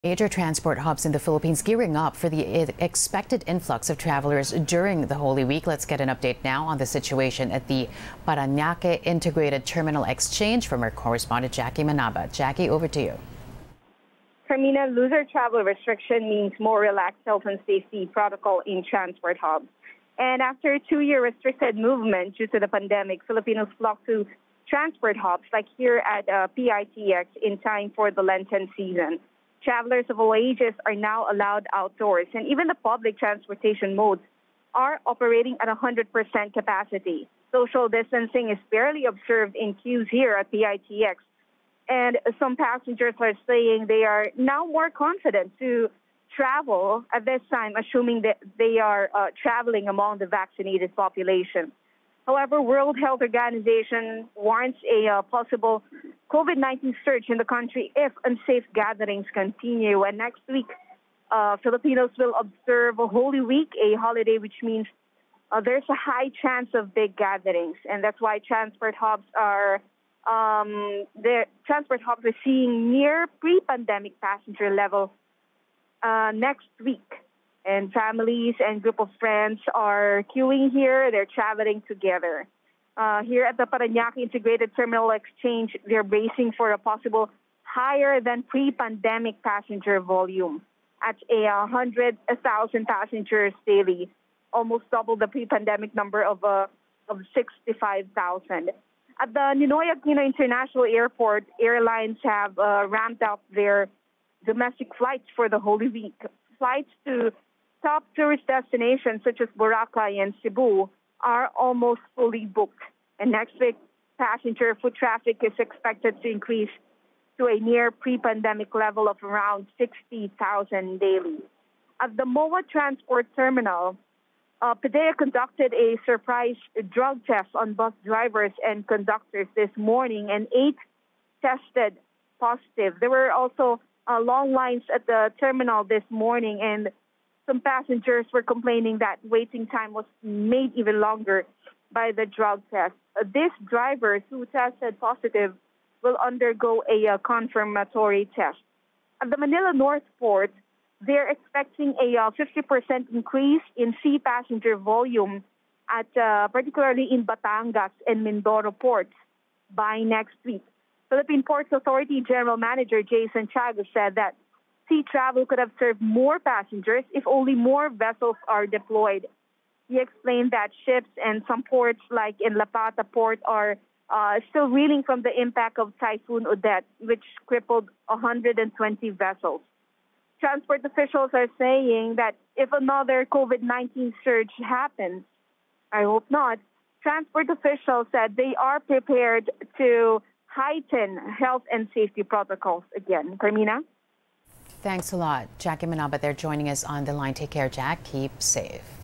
Major transport hubs in the Philippines gearing up for the expected influx of travelers during the Holy Week. Let's get an update now on the situation at the Parañaque Integrated Terminal Exchange from our correspondent Jackie Manaba. Jackie, over to you. Carmina, looser travel restriction means more relaxed health and safety protocol in transport hubs. And after a 2-year restricted movement due to the pandemic, Filipinos flock to transport hubs like here at PITX in time for the Lenten season. Travelers of all ages are now allowed outdoors, and even the public transportation modes are operating at 100% capacity. Social distancing is barely observed in queues here at PITX, and some passengers are saying they are now more confident to travel at this time, assuming that they are traveling among the vaccinated population. However, World Health Organization warns a possible COVID-19 surge in the country if unsafe gatherings continue. And next week, Filipinos will observe a Holy Week, a holiday which means there's a high chance of big gatherings. And that's why transport hubs are seeing near pre-pandemic passenger level next week. And families and group of friends are queuing here. They're traveling together. Here at the Parañaque Integrated Terminal Exchange, they're bracing for a possible higher than pre-pandemic passenger volume at 100,000 passengers daily, almost double the pre-pandemic number of 65,000. At the Ninoy Aquino International Airport, airlines have ramped up their domestic flights for the Holy Week. Flights to top tourist destinations such as Boracay and Cebu are almost fully booked. And next week, passenger foot traffic is expected to increase to a near pre-pandemic level of around 60,000 daily. At the MOA Transport Terminal, PDEA conducted a surprise drug test on bus drivers and conductors this morning, and 8 tested positive. There were also long lines at the terminal this morning, and some passengers were complaining that waiting time was made even longer by the drug test. These drivers who tested positive will undergo a confirmatory test. At the Manila North Port, they're expecting a 50% increase in sea passenger volume at particularly in Batangas and Mindoro ports by next week. Philippine Ports Authority General Manager Jason Chago said that sea travel could have served more passengers if only more vessels are deployed. He explained that ships and some ports like in La Pata Port are still reeling from the impact of Typhoon Odette, which crippled 120 vessels. Transport officials are saying that if another COVID-19 surge happens, I hope not, transport officials said they are prepared to heighten health and safety protocols again. Carmina? Thanks a lot. Jackie Manaba there joining us on the line. Take care, Jack. Keep safe.